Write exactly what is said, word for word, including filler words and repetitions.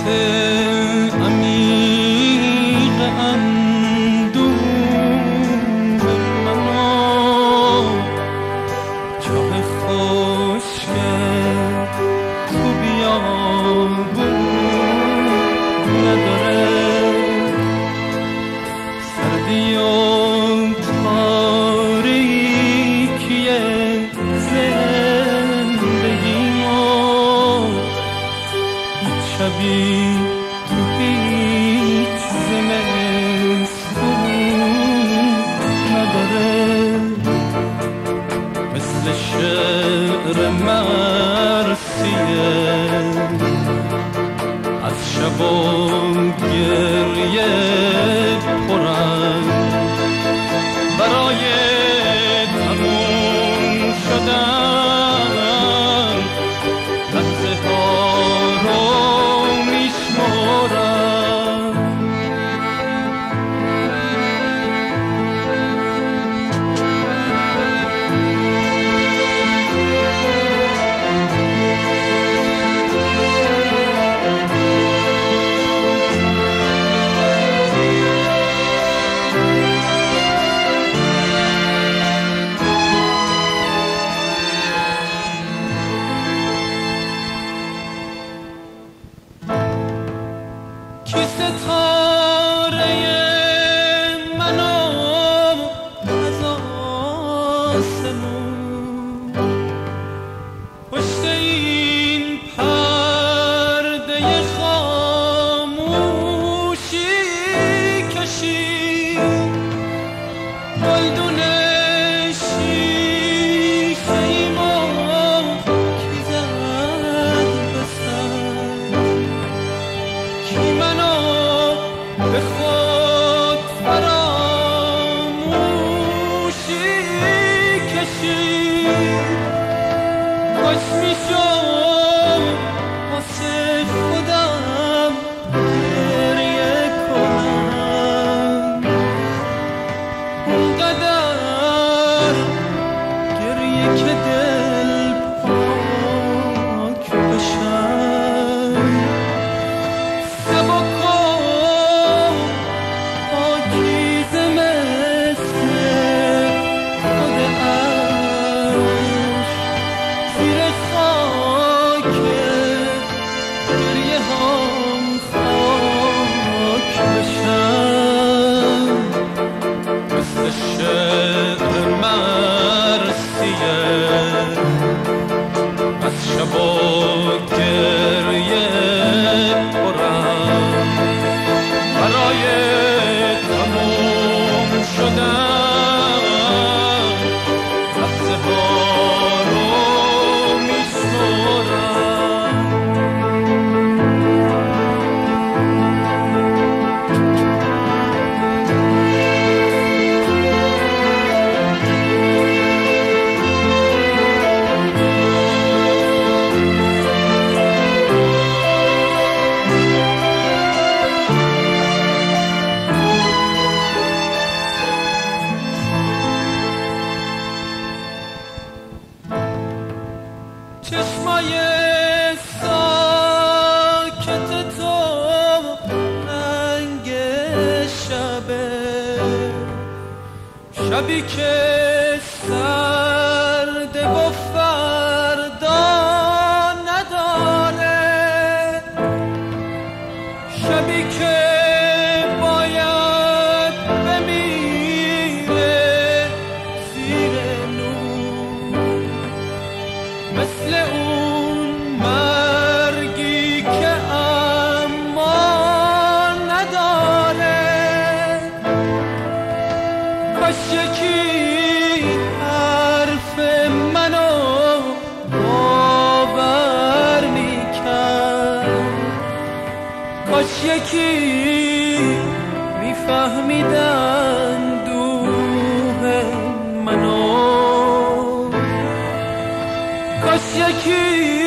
عمیق اندوه منو چاه خشک تو بیابون نداره سردی و تاریکی زندگیمو شبی تو هیچ زمستون نداره مثل شعر مرسیه از شب و گریه پرم برای تموم شدن لحظه ها رو میشمارم کی ستاره منو از آسمون پشت این پرده خاموشی کشید گلدون شیشه ایمو کی زد بسن کی منو به خود فراموشی کشید کاش میشد واسه خودم گریه کنم اونقدر گریه که دل پاک بشم سبک و پاکیزه مثل خود عشق زیر خاک گریه هم خاک بشم مثل شعر مرسیه از شب و گریه پرم برای تموم شدن لحظه ها رو میشمارم چشمای ساکت تو رنگ شبه شبی که سرده و فردا نداره شبی که باید بمیره زیر نور مثل اون مرگی که اما نداره کاش یکی حرف منو باور میکرد کاش یکی میفهمیدن دوه منو کاش یکی